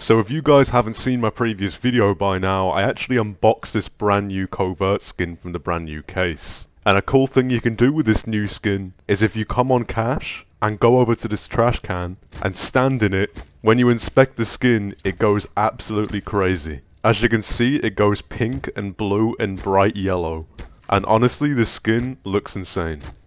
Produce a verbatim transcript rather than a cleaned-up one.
So if you guys haven't seen my previous video by now, I actually unboxed this brand new covert skin from the brand new case. And a cool thing you can do with this new skin is if you come on cache and go over to this trash can and stand in it, when you inspect the skin, it goes absolutely crazy. As you can see, it goes pink and blue and bright yellow. And honestly, this skin looks insane.